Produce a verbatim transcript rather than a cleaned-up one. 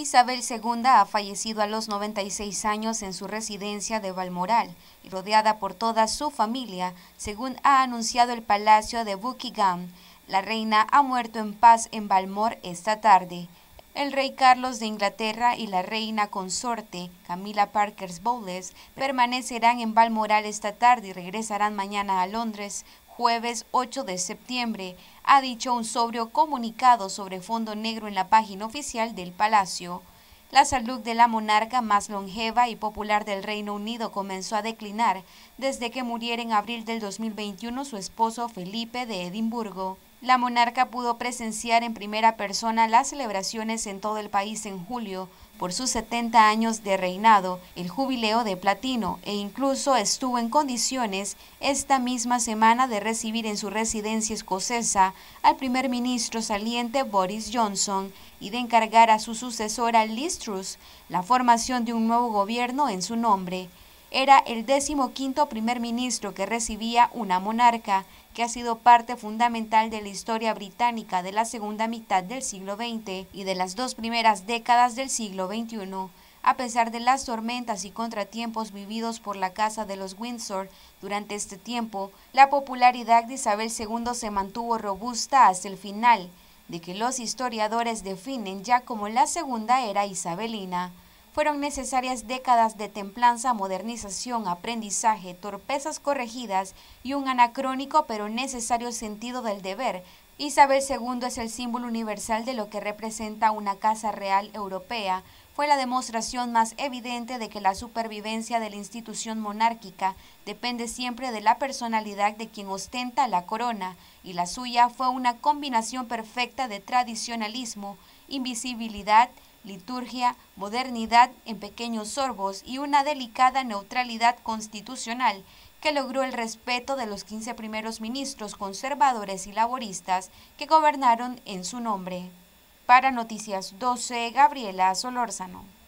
Isabel segunda ha fallecido a los noventa y seis años en su residencia de Balmoral y rodeada por toda su familia, según ha anunciado el Palacio de Buckingham. La reina ha muerto en paz en Balmoral esta tarde. El rey Carlos de Inglaterra y la reina consorte Camilla Parker Bowles permanecerán en Balmoral esta tarde y regresarán mañana a Londres, jueves ocho de septiembre, ha dicho un sobrio comunicado sobre fondo negro en la página oficial del palacio. La salud de la monarca más longeva y popular del Reino Unido comenzó a declinar desde que muriera en abril del dos mil veintiuno su esposo Felipe de Edimburgo. La monarca pudo presenciar en primera persona las celebraciones en todo el país en julio por sus setenta años de reinado, el jubileo de platino, e incluso estuvo en condiciones esta misma semana de recibir en su residencia escocesa al primer ministro saliente Boris Johnson y de encargar a su sucesora Liz Truss la formación de un nuevo gobierno en su nombre. Era el decimoquinto primer ministro que recibía una monarca, que ha sido parte fundamental de la historia británica de la segunda mitad del siglo veinte y de las dos primeras décadas del siglo veintiuno. A pesar de las tormentas y contratiempos vividos por la Casa de los Windsor durante este tiempo, la popularidad de Isabel segunda se mantuvo robusta hasta el final, de que los historiadores definen ya como la segunda era isabelina. Fueron necesarias décadas de templanza, modernización, aprendizaje, torpezas corregidas y un anacrónico pero necesario sentido del deber. Isabel segunda es el símbolo universal de lo que representa una casa real europea. Fue la demostración más evidente de que la supervivencia de la institución monárquica depende siempre de la personalidad de quien ostenta la corona, y la suya fue una combinación perfecta de tradicionalismo, invisibilidad, liturgia, modernidad en pequeños sorbos y una delicada neutralidad constitucional que logró el respeto de los quince primeros ministros conservadores y laboristas que gobernaron en su nombre. Para Noticias doce, Gabriela Solórzano.